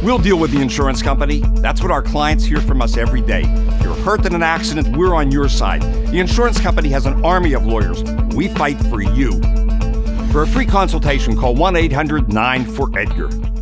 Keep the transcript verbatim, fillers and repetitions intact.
We'll deal with the insurance company. That's what our clients hear from us every day. If you're hurt in an accident, we're on your side. The insurance company has an army of lawyers. We fight for you. For a free consultation, call one eight hundred nine four EDGAR.